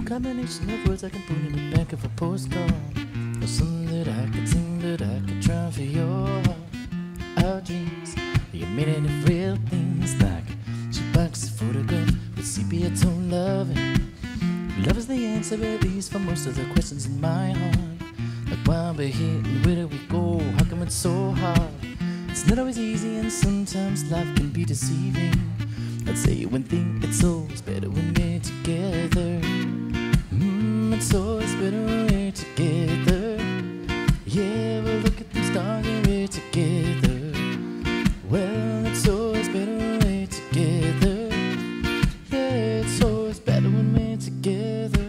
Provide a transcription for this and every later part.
Combination of words I can put in the back of a postcard, or something that I could sing, but I could try for your heart. Our dreams, you made it of real things, like she boxes a photograph with sepia tone loving. Love is the answer, at least for most of the questions in my heart. Like why we're here and where do we go? How come it's so hard? It's not always easy and sometimes life can be deceiving. I'd say one thing, it's always better when we're together. It's always better when we're together. Yeah, well look at them stars and we're together. Well, it's always better when we're together. Yeah, it's always better when we're together.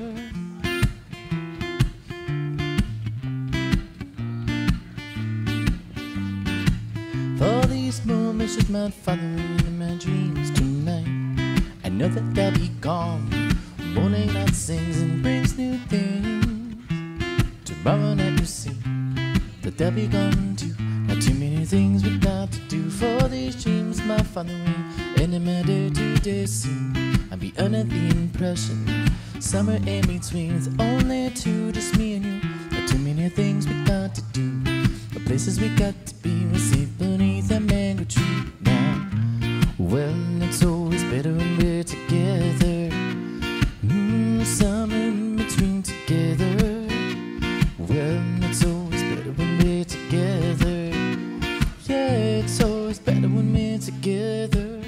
For these moments that might follow me in my dreams tonight, I know that I'll be gone. Morning night sings and brings new things. Tomorrow night you see that they'll be gone too. Not too many things we got to do. For these dreams my following, and in my day-to-day scene I'll be under the impression summer in between with only two, just me and you. Not too many things we got to do, the places we got to be. We'll sit beneath a mango tree now. Well, it's always better when we're together. Summer in between together. Well, it's always better when we're together. Yeah, it's always better when we're together.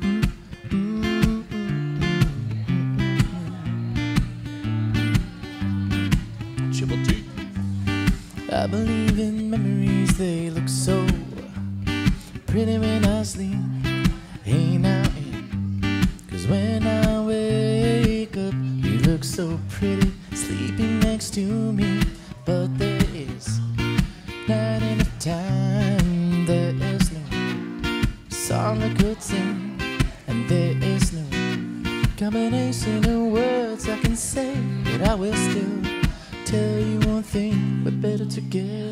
Triple T. I believe in memories, they look so pretty when I sleep. Hey now, cause when I wake up you look so pretty sleeping next to me. But there is not enough time, there is no song I could sing, and there is no combination of words I can say. But I will still tell you one thing, we're better together.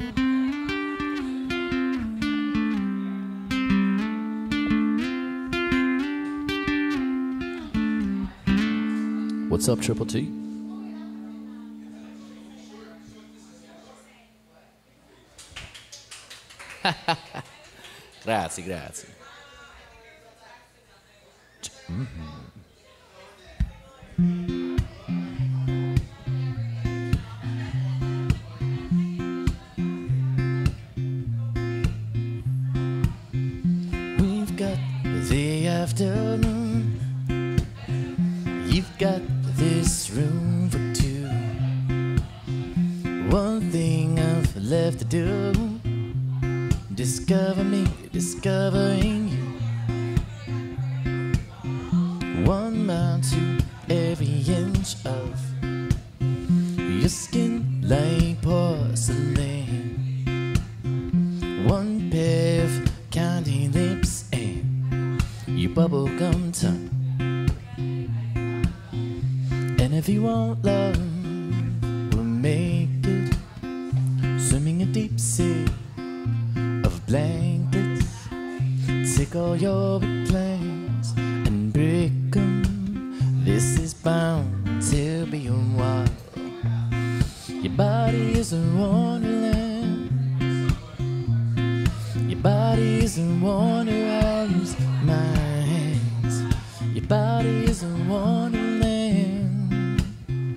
What's up, Triple T? Grazie, grazie. We've got the afternoon, you've got this room for two. One thing I've left to do, discover me, discovering you. 1 mile to every inch of your skin like porcelain. 1 pair of candy lips and your bubblegum tongue. And if you want love, we'll make it. Swimming a deep sea of blankets. Take all your big plans and break them. This is bound to be a while. Your body is a wonderland. Your body is a wonder, I'll use my hands. Your body is a wonderland.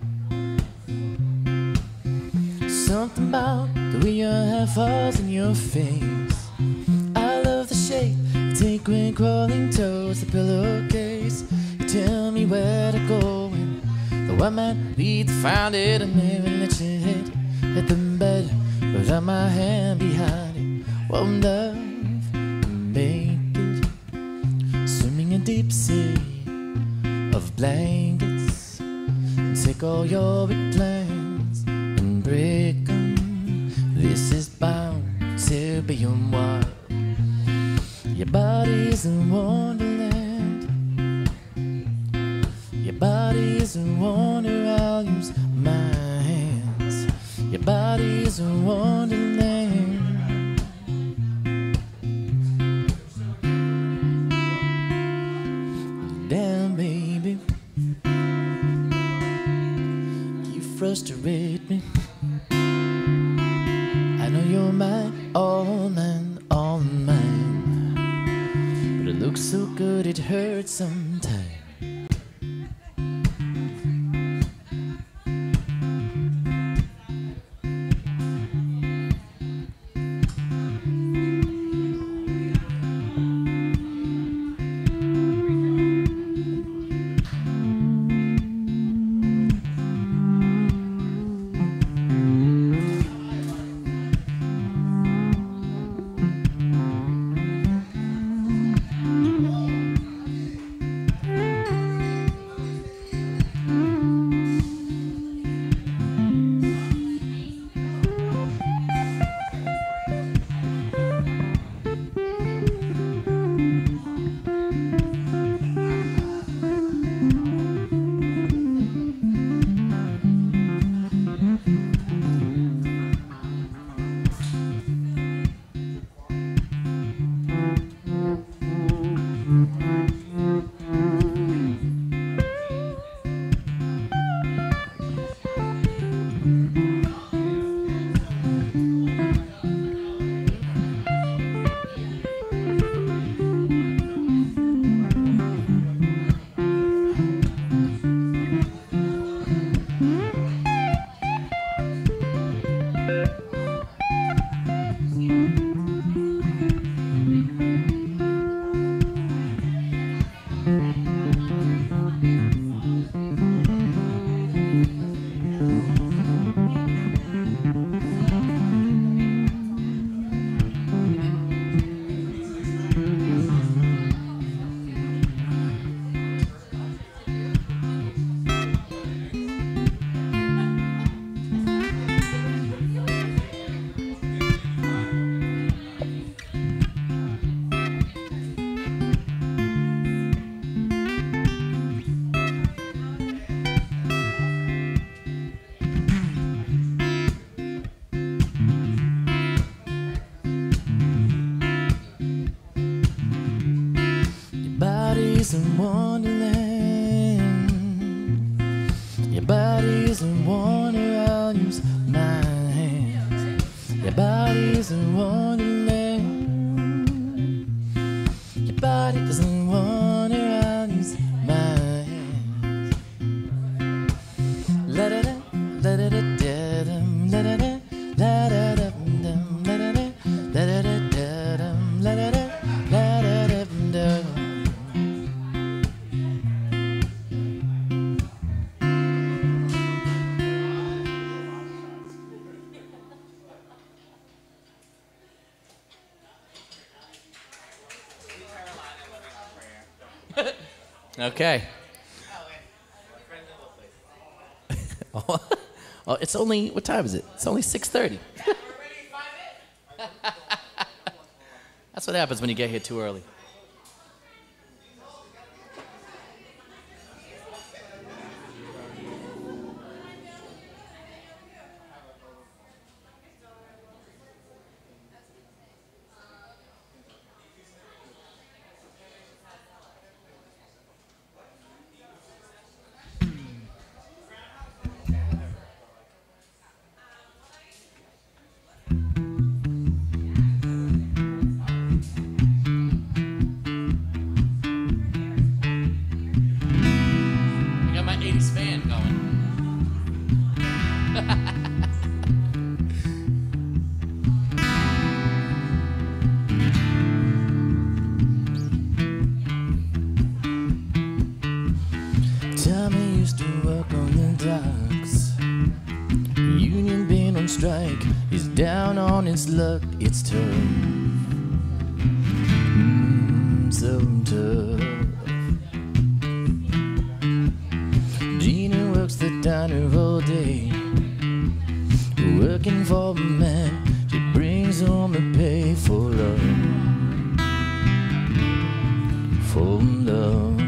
Something about the way your hair falls in your face. I love the shape you take when crawling towards the pillowcase. You tell me where to go, and though I might be to find it, I never let your head hit the bed without my hand behind it. Won't love make it? Swimming in deep sea of blankets. Take all your big plans and break them. This is bound to be a while. Your body is a wonderland. Your body is a wonder, I'll use my hands. Your body is a wonderland. Damn, baby. frustrate me. I know you're mine, all mine, all mine. But it looks so good it hurts sometimes. Body's a wonderland. Your body's a wonder, I'll use my hands. Your body's a wonderland. Your body's a wonder, I'll use my hands. La da da, la da da da dum, la da da, la da da dum, la da da, la da da dum, la da da, la da da dum. Okay. Oh, it's only, what time is it? It's only 6:30. That's what happens when you get here too early. Fan going. Tommy used to work on the docks. Union been on strike. He's down on his luck. It's tough. So tough. Gina works the diner all day, working for a man. She brings home the pay for love, for love.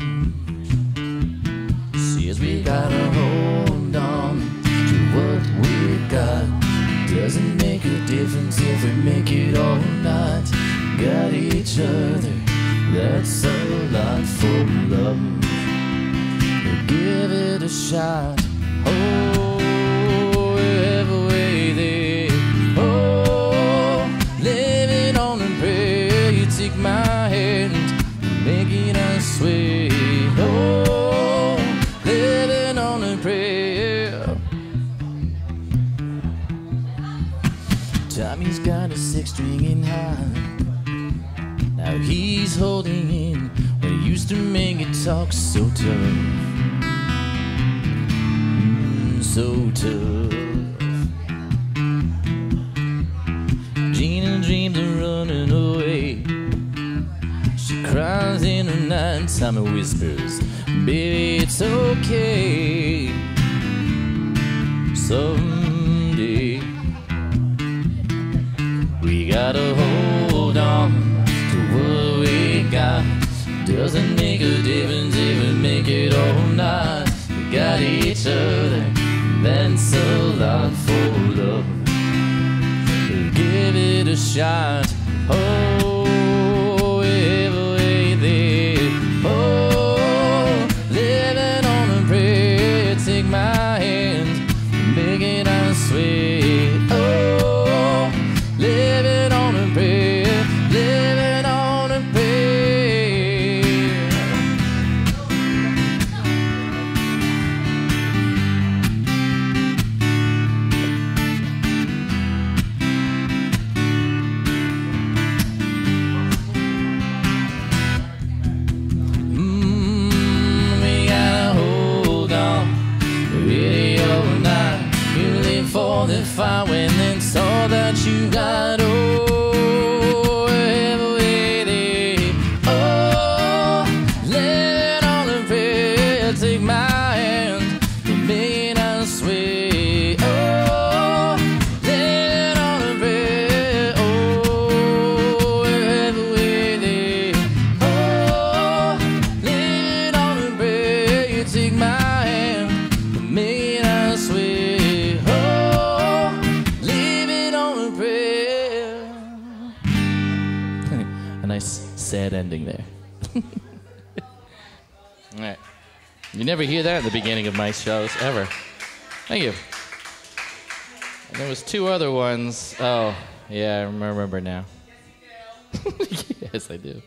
See, as we gotta hold on to what we got. Doesn't make a difference if we make it or not. Got each other, that's a lot for love. Give it a shot. Oh. take my hand, making us sway. Oh, living on a prayer. Tommy's got a six-string in hand. Now he's holding in when he used to make it talk so tough. So tough. Gina dreams of running away. She cries in the night time and whispers, baby, it's okay. Someday we gotta hold on to what we got. Doesn't make a difference if we make it all night. We got each other, that's a lot for love. Give it a shot. Oh, every day. Oh, living on a prayer. Take my hand, make it our sway. Oh, living on a prayer, living on a prayer. For the fire when it's all that you got. Oh, every day. Oh, living on a prayer. Take my hand, make us sway. Oh, living on a prayer. Oh, every day. Oh, living on a prayer. Take my hand, make us sway. Nice sad ending there. All right. You never hear that at the beginning of my shows, ever. Thank you. And there was two other ones. Oh, yeah, I remember now. Yes, I do.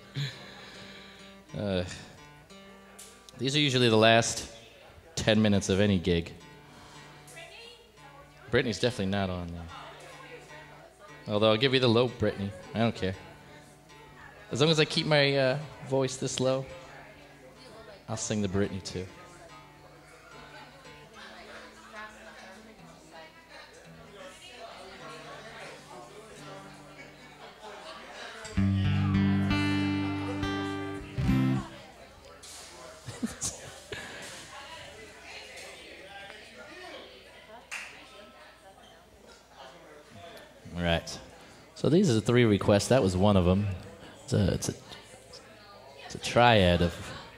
These are usually the last 10 minutes of any gig. Brittany's definitely not on there. Although I'll give you the low Brittany. I don't care. As long as I keep my voice this low, I'll sing the Britney too. All right. So these are the three requests. That was one of them. It's a triad of.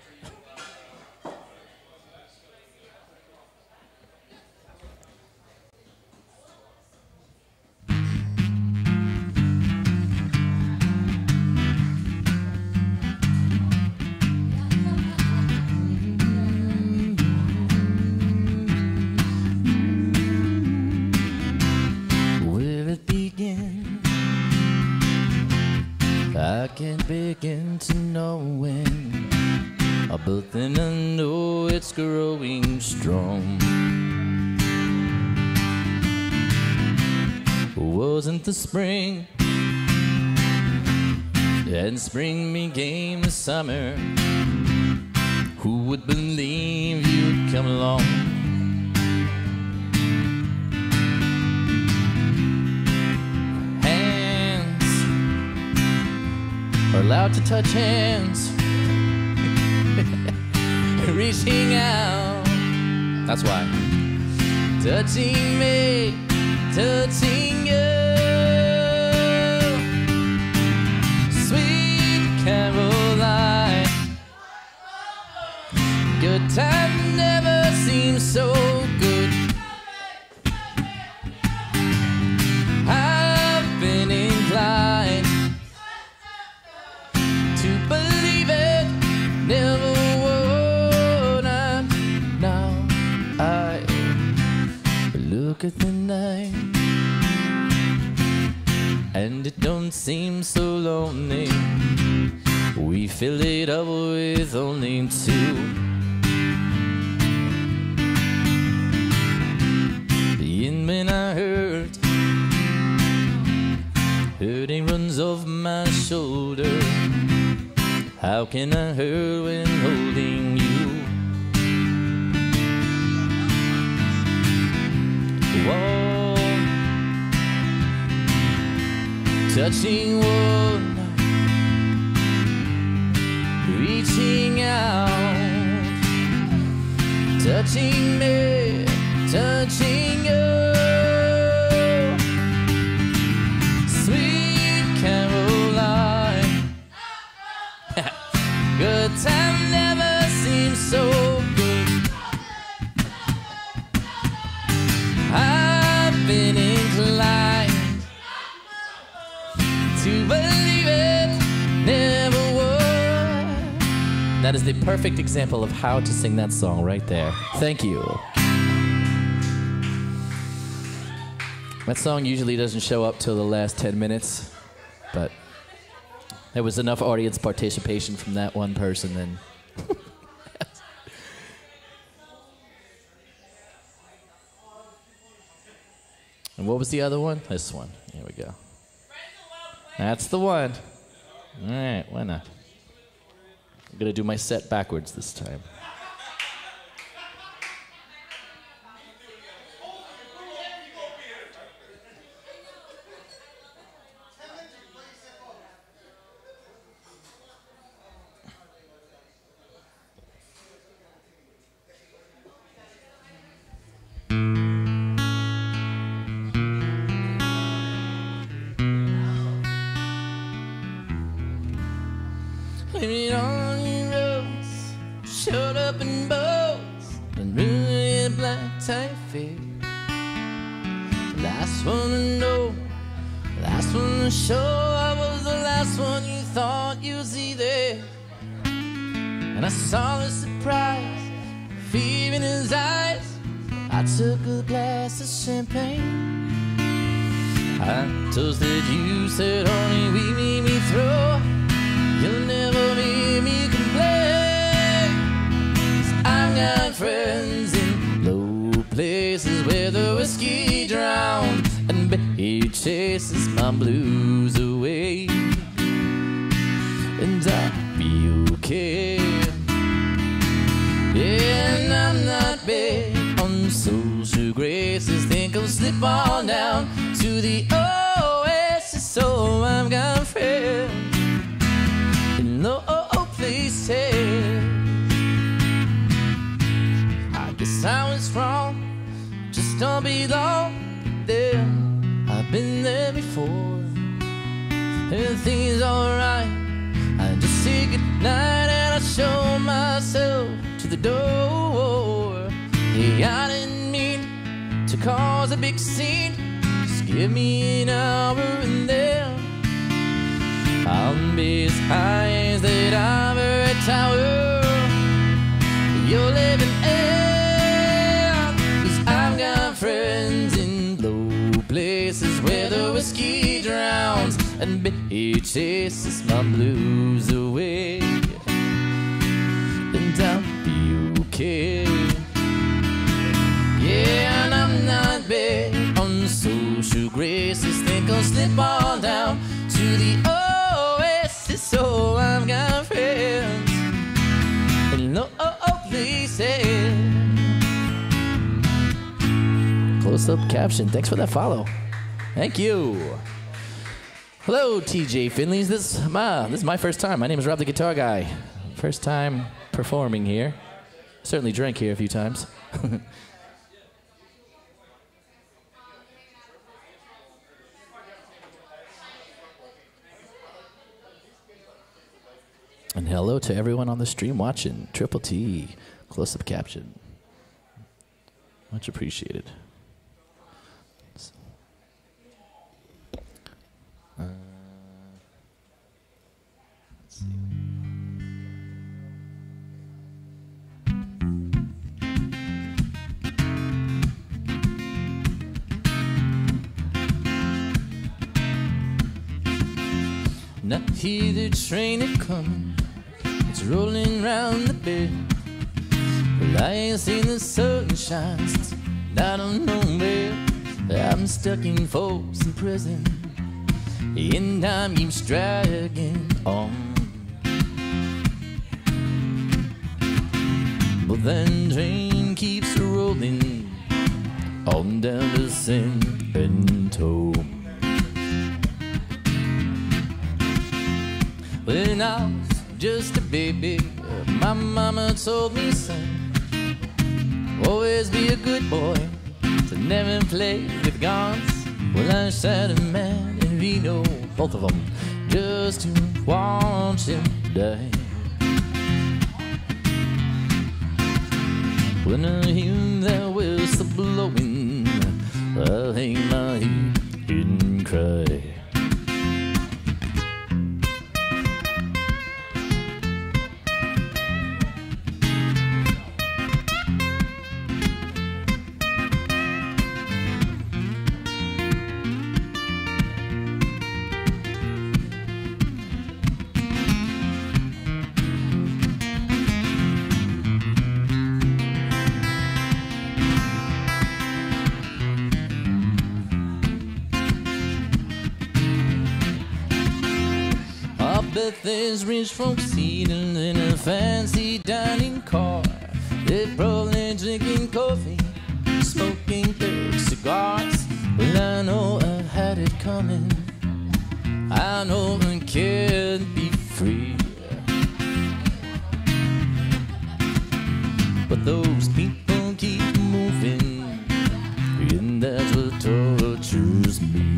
Where it began, I can't begin to know when, but then I know it's growing strong. Wasn't the spring, and spring became the summer. Who would believe you'd come along? Are allowed to touch hands, reaching out. That's why. Touching me, touching you. Sweet Caroline, good time never seems so good. I've been inclined to believe it, never would I. Now I look at the night, and it don't seem so lonely. We filled it up with only two. And when I hurt, hurting runs off my shoulder. How can I hurt when holding you? Whoa. Touching one, reaching out, touching me, touching you. Sweet Caroline, good time never seems so good. I've been inclined to believe it never would. That is the perfect example of how to sing that song right there. Thank you. That song usually doesn't show up till the last 10 minutes, but there was enough audience participation from that one person then. And what was the other one? This one. Here we go. That's the one. All right, why not? I'm going to do my set backwards this time. Maybe all your roads showed up in boats and really black tie fit. Last one to know, last one to show. I was the last one you thought you'd see there. And I saw the surprise, fear in his eyes. I took a glass of champagne. I toasted you, said, honey, we made me throw. You'll never hear me complain. 'Cause I've got friends in low places where the whiskey drowns and it chases my blues away. And I'll be okay. Yeah, and I'm not big on social graces. Think I'll slip on down to the oasis. So I've got friends in low places. I guess I was wrong, just don't belong there. I've been there before. Everything's alright. I just say goodnight and I show myself to the door. Hey, I didn't mean to cause a big scene. Just give me an hour and then I'll be as high as that ivory tower you're living in. 'Cause I've got friends in low places where the whiskey drowns and it chases my blues away. And I'll be okay. Yeah, and I'm not big on social graces. Think I'll slip on down to the oasis. So I've got friends in low places. Close-up caption. Thanks for that follow. Thank you. Hello, TJ Finleys. This is my first time. My name is Rob the Guitar Guy. First time performing here. Certainly drank here a few times. And hello to everyone on the stream watching. Triple T, close-up caption. Much appreciated. Let's see. and I hear the train a-comin'. It's rolling round the bend. Well, I ain't seen the sunshine since I don't know where. I'm stuck in Folsom Prison, and time keeps dragging on. But then train keeps rolling on down to San Bento. When I was just a baby, my mama told me, son, always be a good boy, to never play with guns. Well, I shot a man in Reno, both of them, just to watch him die. When I hear that whistle blowing, I'll hang my head and cry. Bet there's rich folks eating in a fancy dining car. They're probably drinking coffee, smoking big cigars. Well, I know I had it coming. I know I can't be free. But those people keep moving, and that's what tortures me.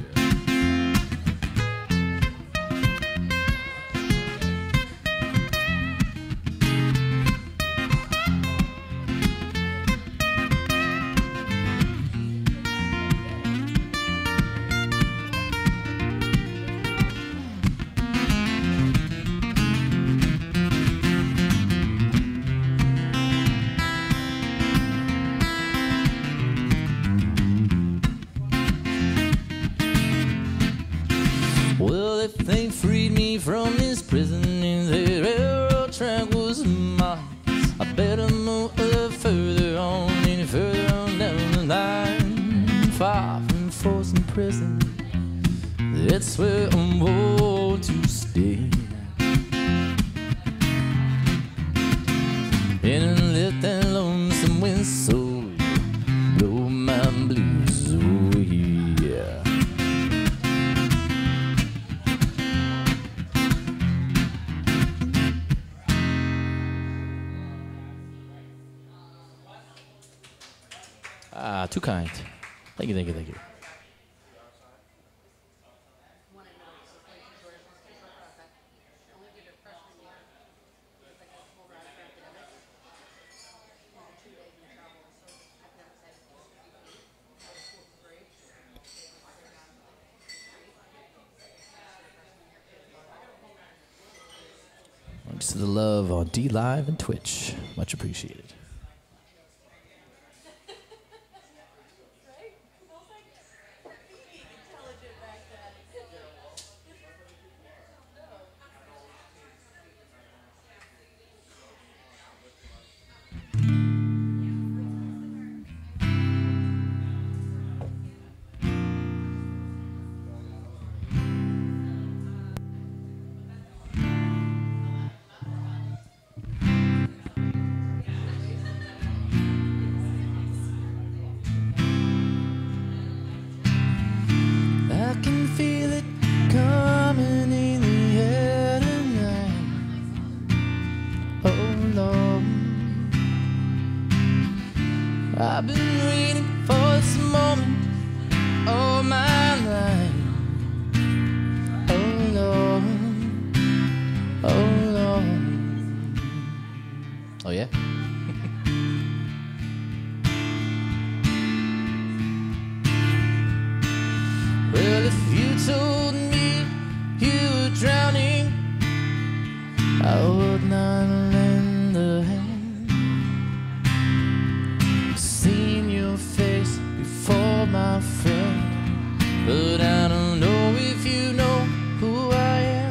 Well, if they freed me from this prison and the railroad track was mine, I better move a little further on and further on down the line. Far from Folsom Prison, that's where I'm born to stay. And let that lonesome whistle blow my blues away. Ah, too kind. Thank you, thank you, thank you. Thanks to the love on D Live and Twitch. Much appreciated. I've been waiting for this moment all my life. Oh Lord, oh Lord. Oh yeah? Well, if you told me you were drowning, I would not lend a hand. Seen your face before, my friend, but I don't know if you know who I am.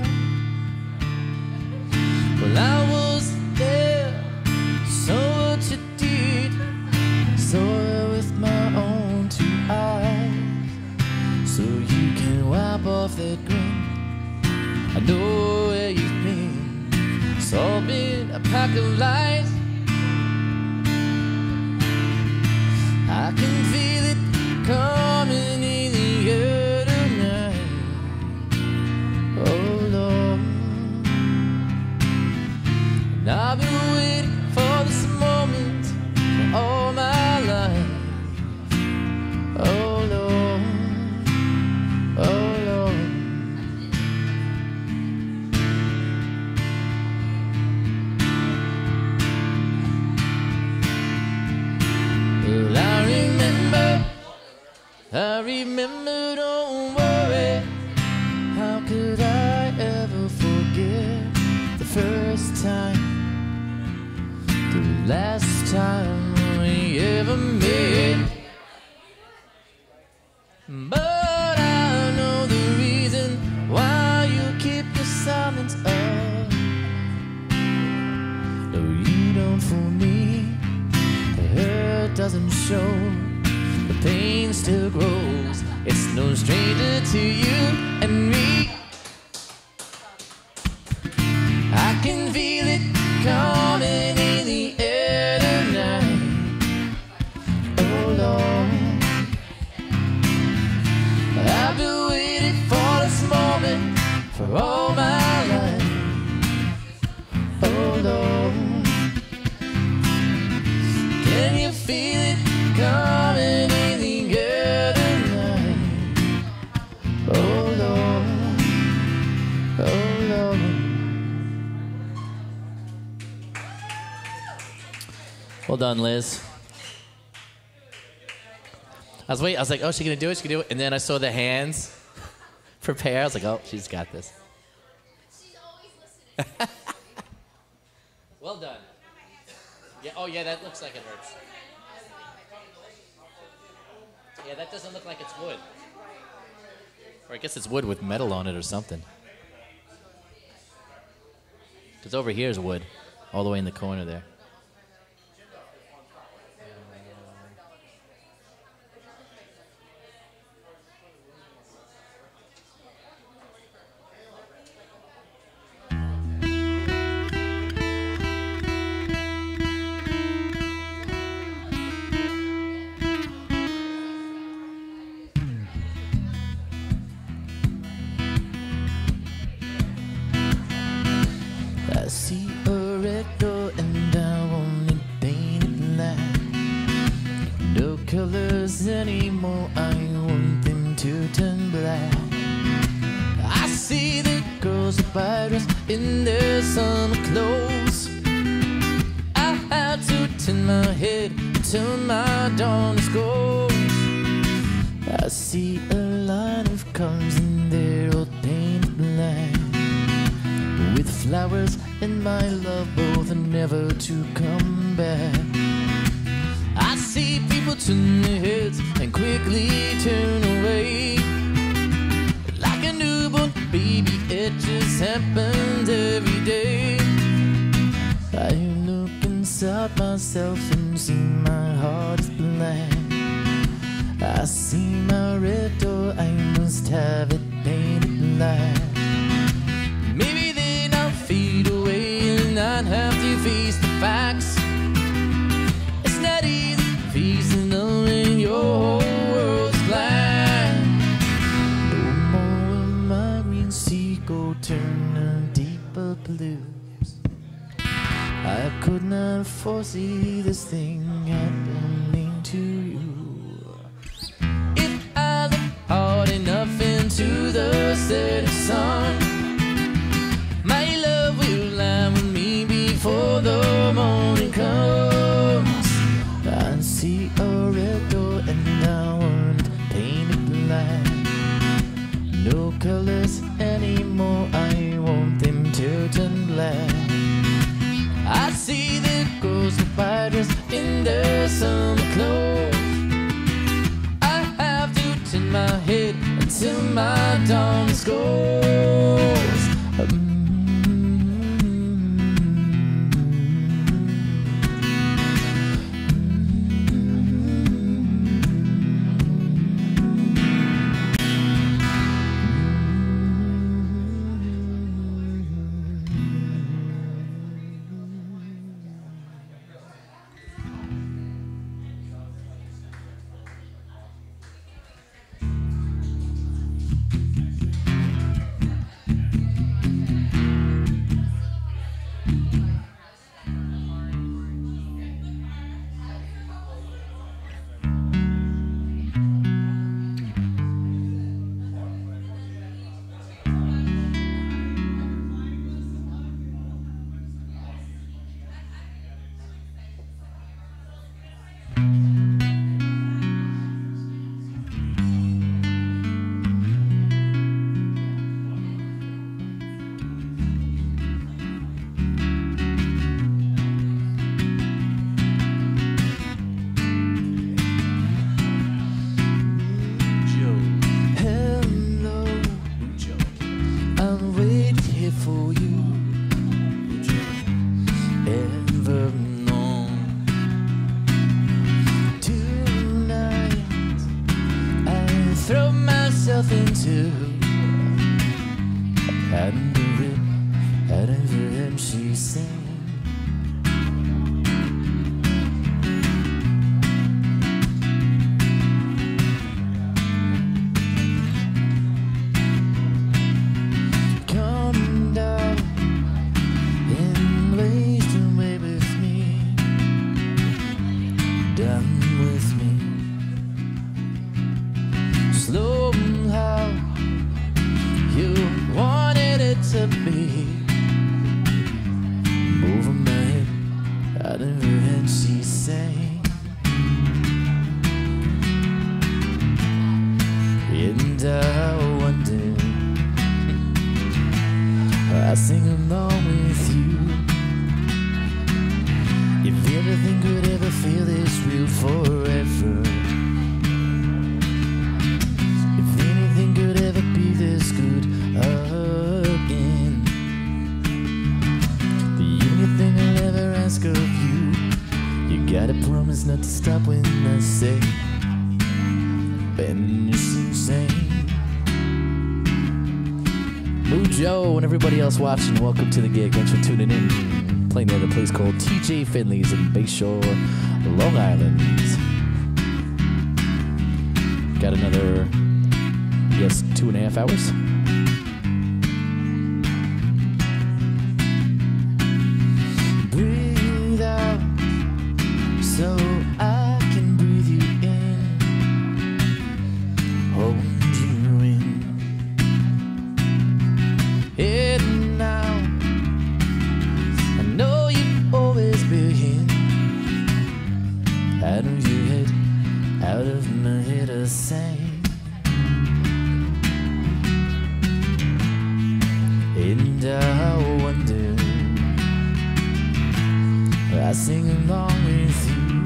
been a pack of lies. I can feel it coming in the air tonight. Oh Lord, and I've been waiting for this moment for all my life. Oh Lord, oh Lord. Well, I remember, don't worry. How could I ever forget the first time, the last time we ever met? But I know the reason why you keep your silence up. No, you don't fool me. The hurt doesn't show. The pain still grows. It's no stranger to you and me. I can feel it coming in the air tonight. Oh Lord, I've been waiting for this moment for all my life. Oh Lord, can you feel it coming in the air tonight? Oh Lord, oh Lord. Well done, Liz. I was waiting. I was like, oh, she's gonna do it. She can do it. And then I saw the hands prepare. I was like, oh, she's got this. She's always listening. Well done. Yeah. Oh, yeah. That looks like it hurts. Yeah, that doesn't look like it's wood. Or I guess it's wood with metal on it or something. Because over here is wood, all the way in the corner there. I see a red door and I want it painted black. No colors anymore, I want them to turn black. I see the girls with white dress in their summer clothes. I have to turn my head till my dawn is gold. I see a line of cars and they're all painted black, with flowers and my love both are never to come back. I see people turn their heads and quickly turn away. Like a newborn baby, it just happens every day. I look inside myself and see my heart is blank. I see my red door, I must have it painted black. Maybe then I'll fade away and not have to face the facts. It's not easy facing knowing your whole world's black. No more will my green sea go turn a deeper blues. I could not foresee this thing happening to you. If I look hard enough into the setting sun, my love will lie with me before the morning comes. I see a red door and I want it painted black. No colors anymore, I want them to turn black. I see the girls with white dress in their summer clothes. I have to turn my head until my dawn is goes. out of her head she sang. Come down and waste away with me, done with me. Slow how you wanted it to be. Over my head, out of her head she sang. And I wonder, I sing along with you. If everything could ever feel this real forever, if anything could ever be this good again, the only thing I'll ever ask of you, you gotta promise not to stop when I say, when you sing. Moo Joe and everybody else watching, welcome to the gig. Thanks for tuning in. Playing at a place called TJ Finley's in Bayshore, Long Island. Got another, I guess, 2.5 hours. Breathe out so I can breathe you in, hold you in. And now I know you've always been out of your head, out of my head I sang. And I wonder, I sing along with you.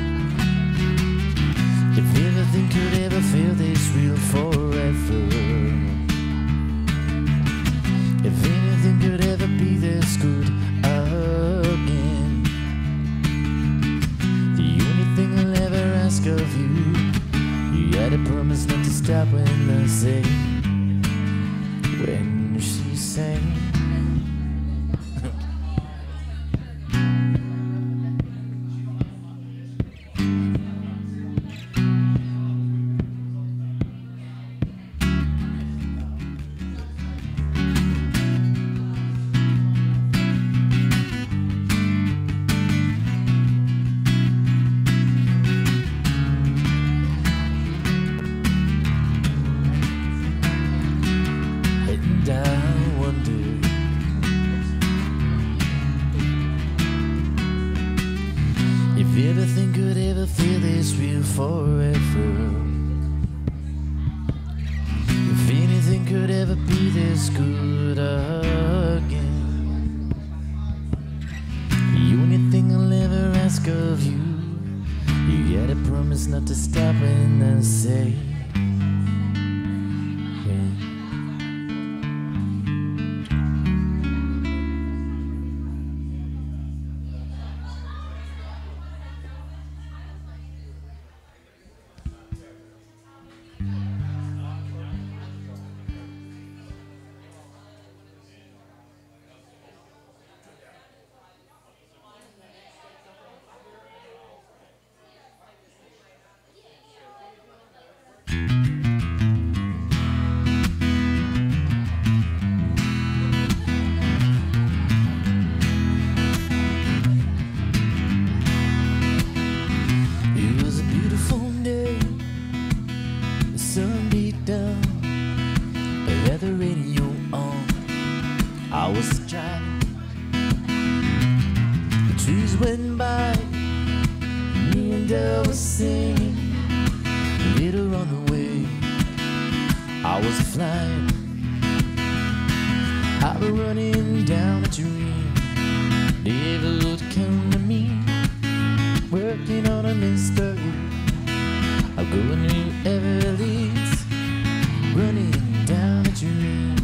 If everything could ever feel this real forever, if anything could ever be this good again, the only thing I'll ever ask of you, you gotta promise not to stop when I say, when she sang. And I wonder, if everything could ever feel this real forever, if anything could ever be this good again, the only thing I'll ever ask of you, you gotta promise not to stop when I say, the radio on, I was driving, the trees went by, me and I was singing, later on the way, I was flying, I was running down a dream, never would come to me, working on a mystery, I'm going wherever it leads, running down a dream.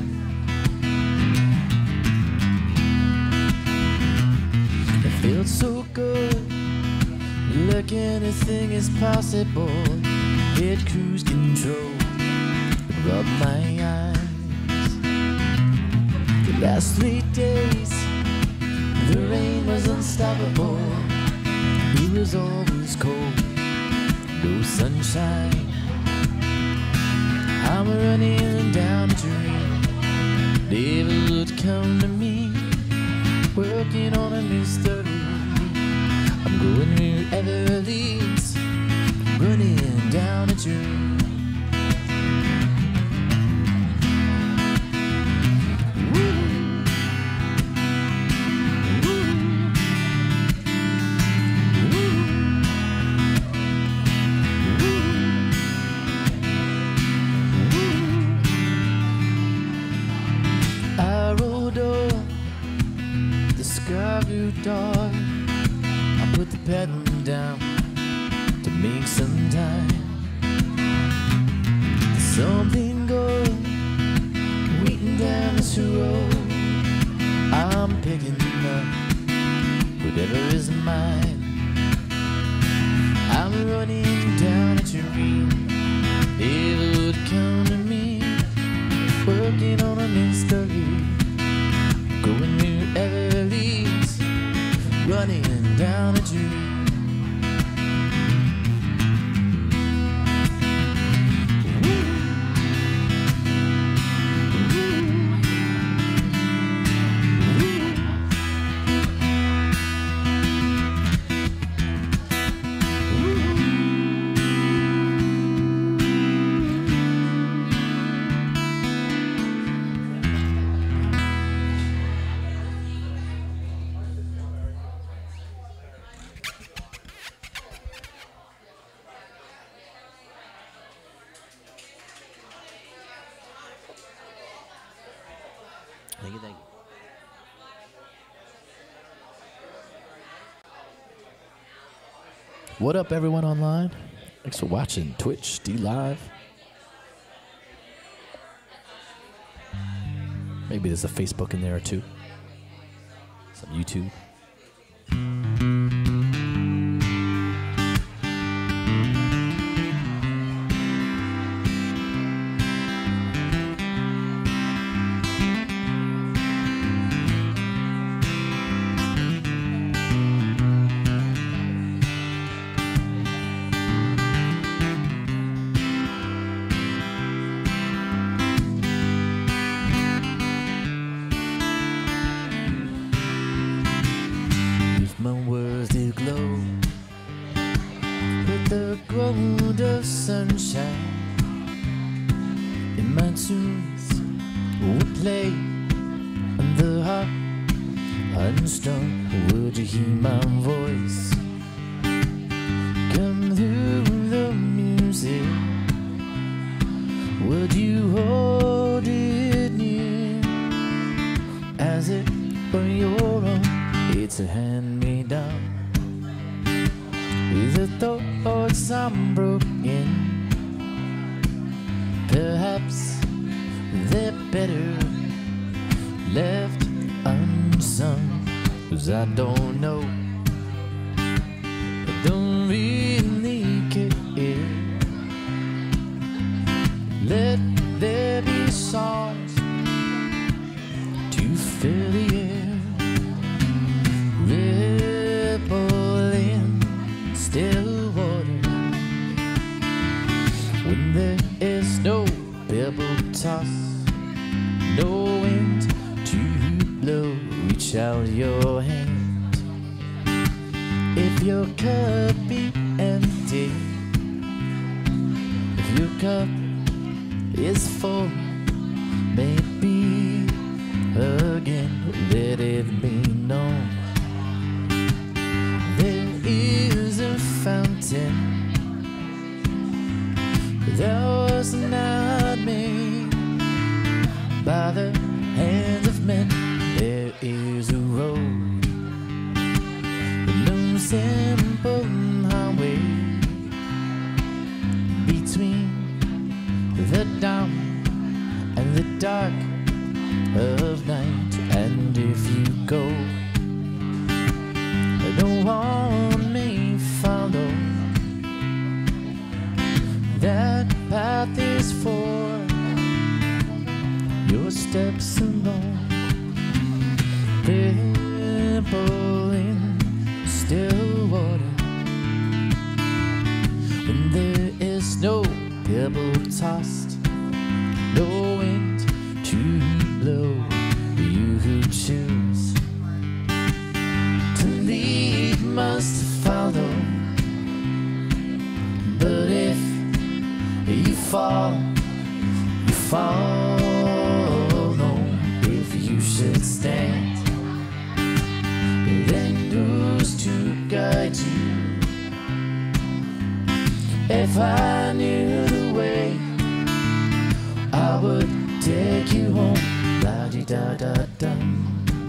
It felt so good, like anything is possible. Hit cruise control, rub my eyes. The last 3 days The rain was unstoppable. It was always cold, no sunshine. I'm running down the dream. David would come to me, working on a mystery. I'm going wherever it leads, running down a dream. Dark. I put the pedal down to make some time. There's something going, waiting down this road. I'm picking up whatever is mine. I'm running down a dream. It would come to me, working on a mystery, going wherever it leads, running down a dream. Thank you, thank you. What up, everyone online? Thanks for watching Twitch D Live. Maybe there's a Facebook in there too. Some YouTube. My words do glow with the glow of sunshine. In my tunes would play, and the heart unstrung. Would you hear my voice come through the music? Would you hold it near as it were your own? It's a hand-me-down with the thoughts I'm broken. Perhaps they're better left unsung, 'cause I don't know, I don't really care. Let there be songs to fill the air. Ripple in still water when there is no pebble toss, no wind to blow. Reach out your hand. If your cup be empty, if your cup is full, maybe again let it be known. There is a fountain that was not made by the hands of men. There is a road, no simple highway between the dawn and the dark of night. And if you go, no one may follow. That path is for your steps alone. Ripple trample in still water, when there is no pebble tossed, no wind to blow. You who choose to lead must follow. But if you fall, you fall. No, if you should stand, then who's to guide you? If I knew the way, I would take you home. La di da da dum,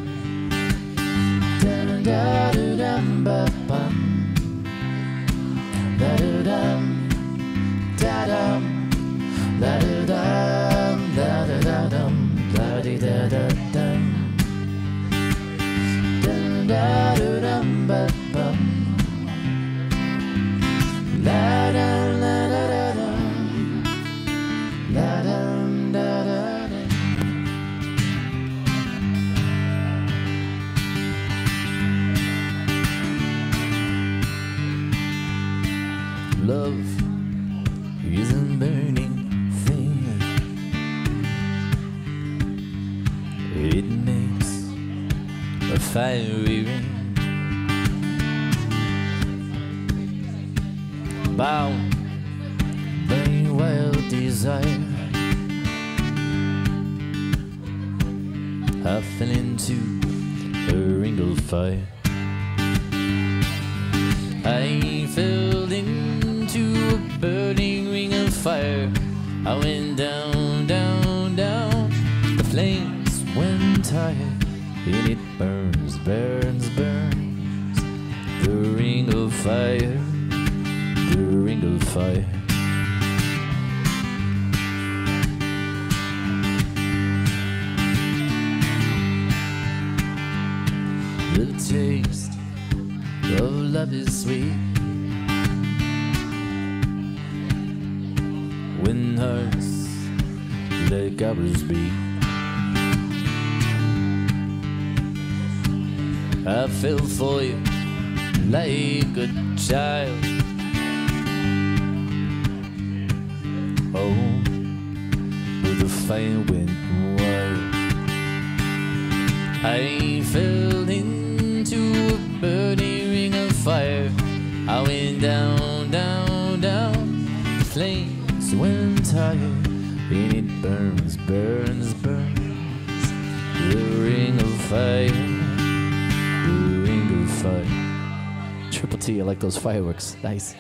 da da da da dum ba bum, da da dum, da dum, da da dum, da da da dum, la di da da dum, da da da dum ba bum, la da la da da dum, la dum da da. Love is a burning thing. It makes a fiery ring, bound by wild desire. I fell into a ring of fire. I fell into a burning ring of fire. I went down, down, down. The flames went higher, and it burns, burns, burns. The ring of fire, the ring of fire. The taste of love is sweet when hearts like ours beat. I fell for you like a child. Oh, but the fire went wild. I fell into a burning ring of fire. I went down, down, down. The flames went higher, and it burns, burns, burns. The ring of fire, the ring of fire. Triple T, I like those fireworks. Nice.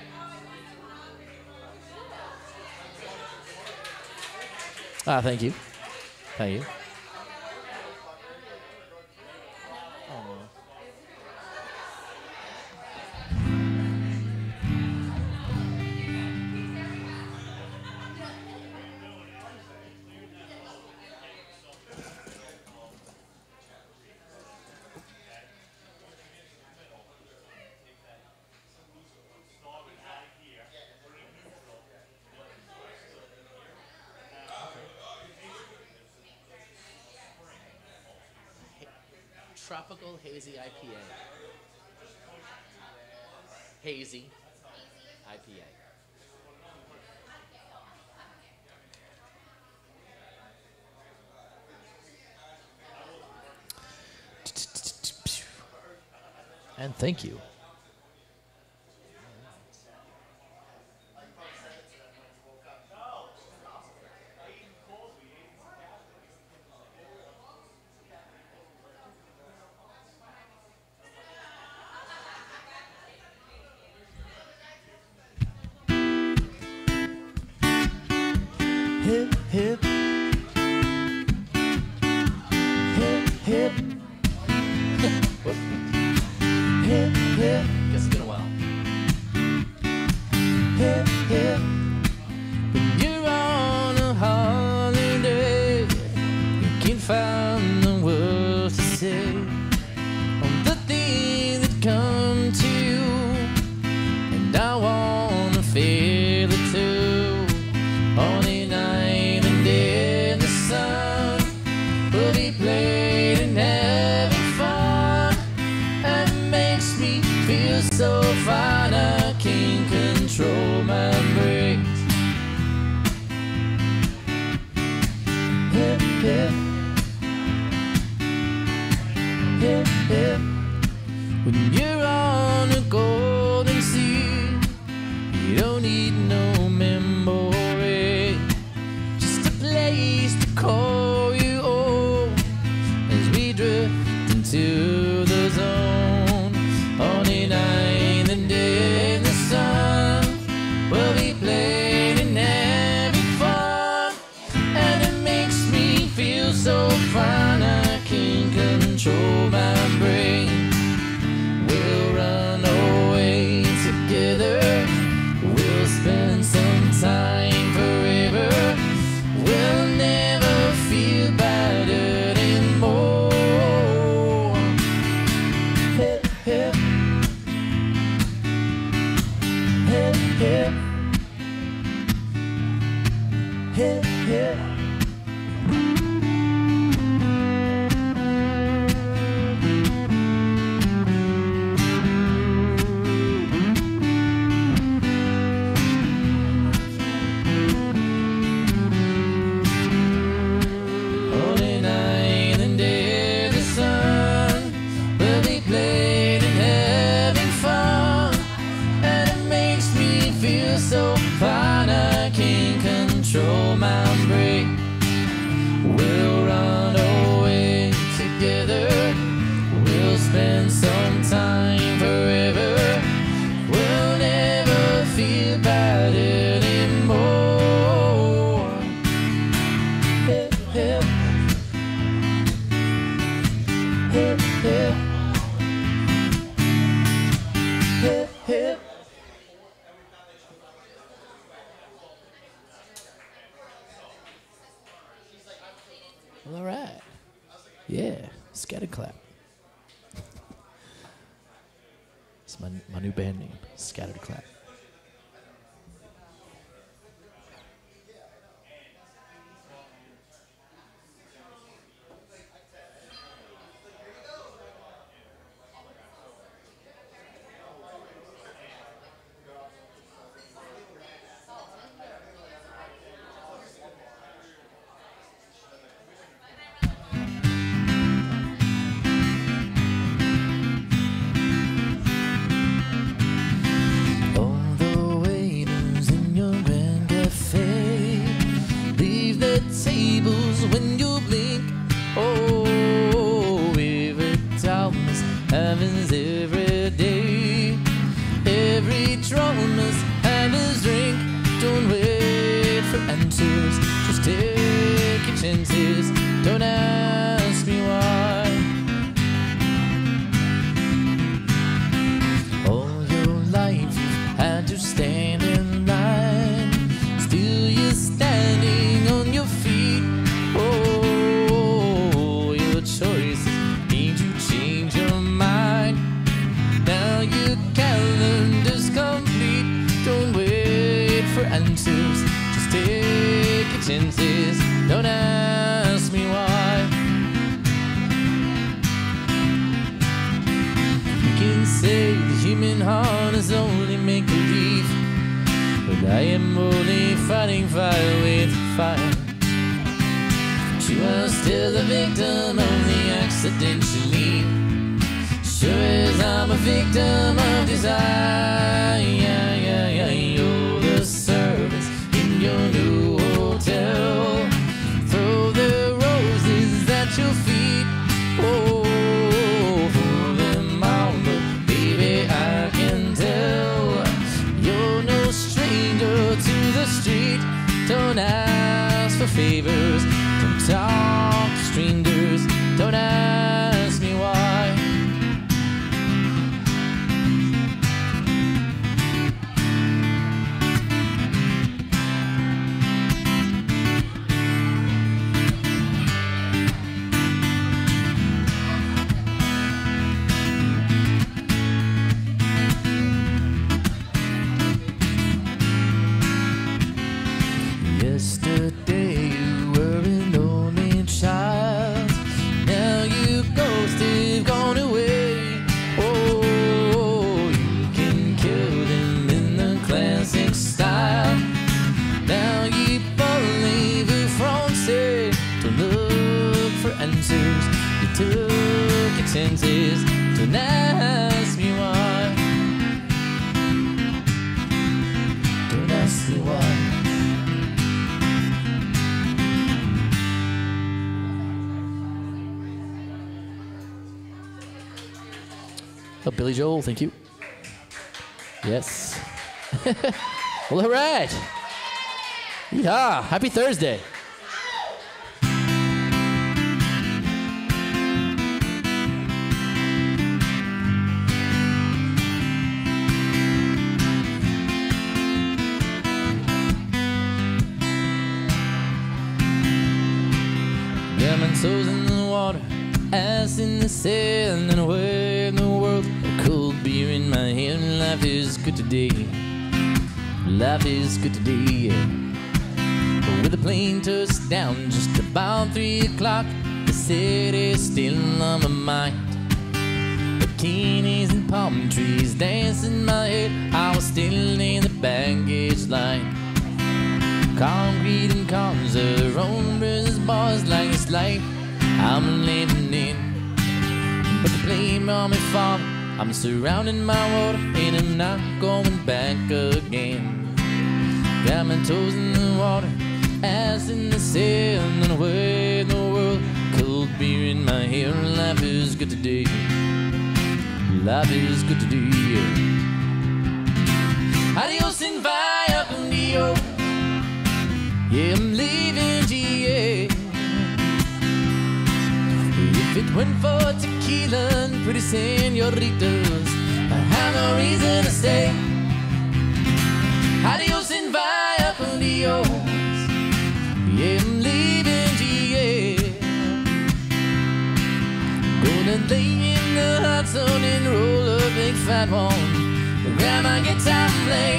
Ah, thank you. Thank you. Tropical Hazy IPA. Hazy IPA. And thank you. Hip, hip, hip, hip, hip, hip, hip, hip. When you're on a golden sea, you don't need no memory, just a place to call you home as we drift into the zone. On a night and day in the sun, we'll be playing and having fun, and it makes me feel so fine I can't control my brain. We'll run away together, we'll spend some time forever, we'll never feel bad anymore. Hip, hip, hip, hip, hip, hip. So fine I can't control my brain. We'll run away together, we'll spend some time forever, we'll never feel bad anymore. Hip, hip, hip, hip, hip, hip. Well, all right. Yeah, scatter clap. It's my new band name, Scattered Clap. When you blink, oh, every Thomas happens every day. Every drum must have his drink. Don't wait for answers, just take your chances. Don't ask me why. All your life you've had to stand in line, still you're standing on your feet. Oh, your choices made you change your mind. Now your calendar's complete. Don't wait for answers, just take your chances. Don't ask me why. You can say the human heart is only make-believe, but I am only fighting fire with fire. You are still the victim, only accidentally. Sure as I'm a victim of desire. You're the service in your new hotel. Throw the roses at your feet. Oh, for them all, but baby, I can tell you're no stranger to the street. Don't ask for favors, don't talk to strangers, don't ask me why. senses. Don't ask me why. Don't ask me why. Oh, Billy Joel, thank you. Yes. Well, all right. Yeah, happy Thursday. Yeah, my toes in the water, ass in the sand, and away in the world. A cold beer in my hand. Life is good today. Life is good today. With a plane touchdown just about 3 o'clock, the city's still on my mind. Bikinis and palm trees dancing in my head. I was still in the baggage line. Concrete and cars are on business bars like this life I'm living in. But the blame on me, Father, I'm surrounding my water and I'm not going back again. Got my toes in the water, ass in the sand, and away in the world. Cold beer in my hair. Life is good today. Life is good today. Adios and vaya con Dios. Yeah, I'm leaving GA. If it went for tequila and pretty senoritas, I have no reason to stay. Adios and vaya con Dios. Yeah, I'm leaving GA. Gonna lay in the hot sun and roll a big fat one. Grab my guitar and play.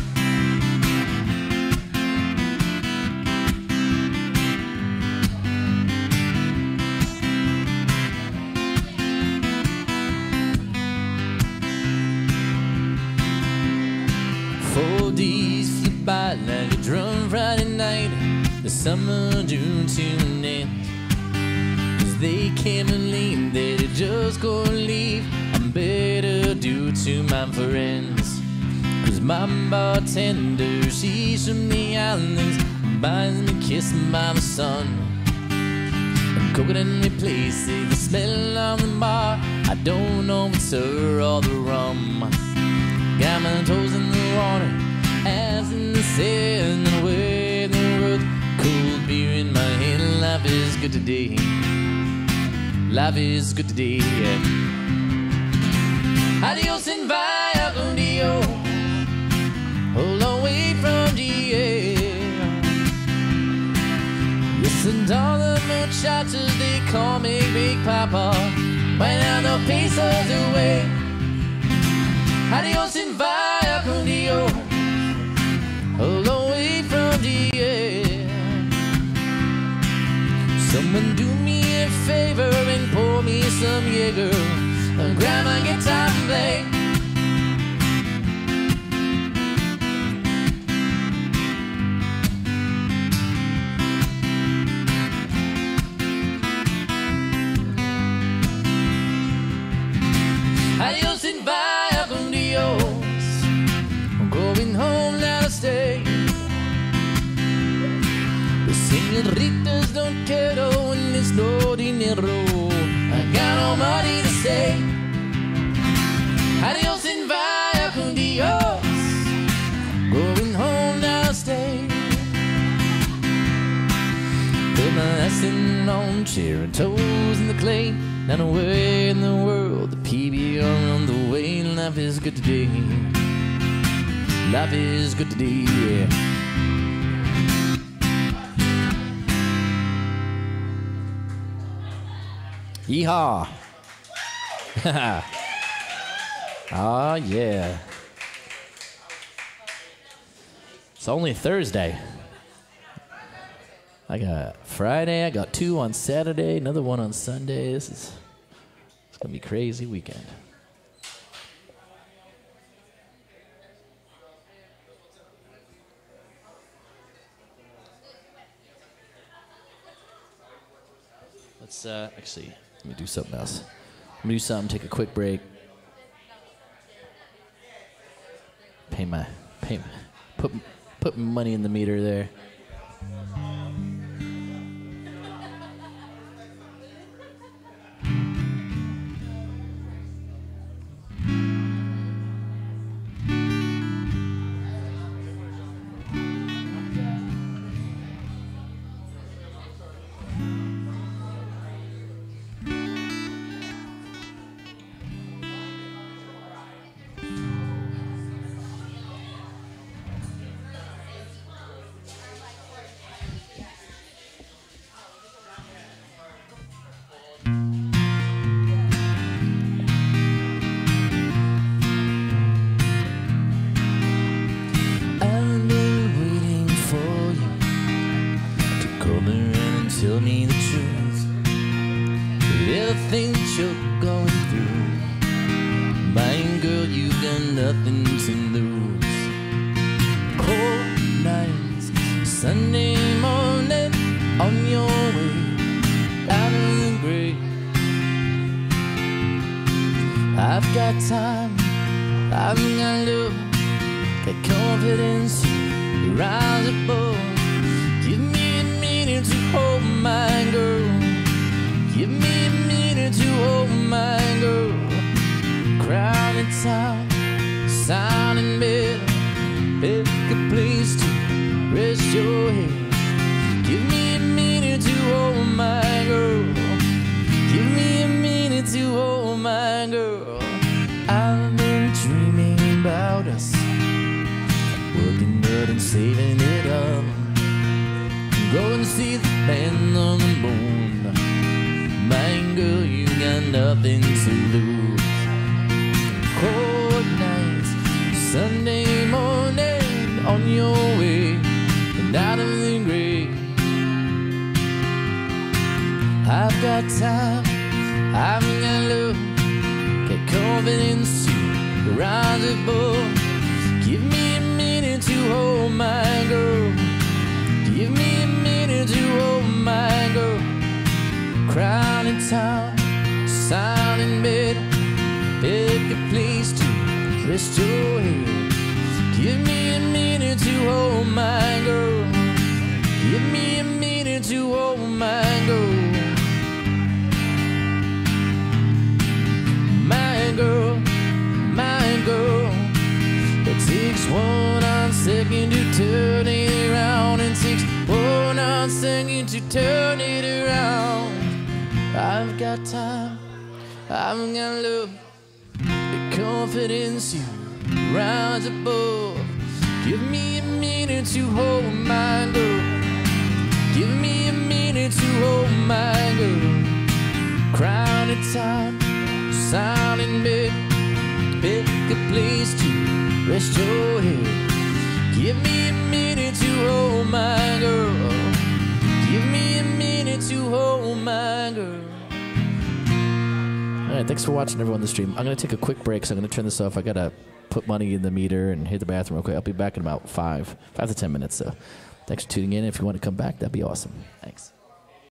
Days flip by like a drum Friday night. The summer drew to an end, 'cause they can't believe that it just gonna leave. I'm better due to my friends, 'cause my bartender, she's from the islands, buys me kissing by the sun. And coconut replaces the smell of the bar. I don't know if it's her or the rum. Got my toes in the water, ass in the sand, and away in the world. Cold beer in my hand. Life is good today. Life is good today. Adios and vaya con Dios. All away from GA. Yes, and all the muchachos, they call me Big Papa. When I the pesos away. Adios and vaya con Dios. All away from GA. Someone do me a favor and pour me some Jaeger. And grab my guitar and play. Adios and vaya con Dios. I'm going home now to stay. The senoritas don't care when there's no dinero. I got no money to say. Adios and vaya con Dios. Going home now to stay. Put my ass in the lawn chair and toes in the clay. Down away in the world, the PBR on the way. Life is good today. Life is good today, yeah. Yeehaw. Ah, yeah. It's only Thursday. I got Friday, I got 2 on Saturday, another one on Sunday. It's gonna be a crazy weekend. Let's actually, let me do something else. gonna do something, take a quick break. Put money in the meter there. Tell me the truth. Everything that you're going through, my girl, you got nothing to lose. Cold nights, Sunday morning, on your way out of the grave. I've got time, I've got love, got confidence, rise above. Give me a minute to hold my girl. Give me a minute to hold my girl. Crowded town, sound in bed, pick a place to rest your head. Give me a minute to hold my girl. Give me a minute to hold my girl. I've been dreaming about us, working hard and saving it up. Go and see the band on the moon. My girl, you got nothing to lose. Cold nights, Sunday morning, on your way and out of the grave. I've got time, I've got love, got confidence to rise above. Give me a minute to hold my girl. Give me a minute to hold my girl. Crowded town, sound in bed, pick a place to rest your head. Give me a minute to hold my girl. Give me a minute to hold my girl. My girl, my girl. It takes 1 second to turn it around. It takes 1 second to turn it around. I've got time, I've got love, the confidence you rise above. Give me a minute to hold my girl. Give me a minute to hold my girl. Crowded town, sound in bed, pick a place to rest your head. Give me a minute to hold my girl. Give me a minute to hold my girl. All right, thanks for watching, everyone, the stream. I'm going to take a quick break, so I'm going to turn this off. I got to put money in the meter and hit the bathroom real quick. I'll be back in about 5 to 10 minutes, so thanks for tuning in. If you want to come back, that'd be awesome. Thanks.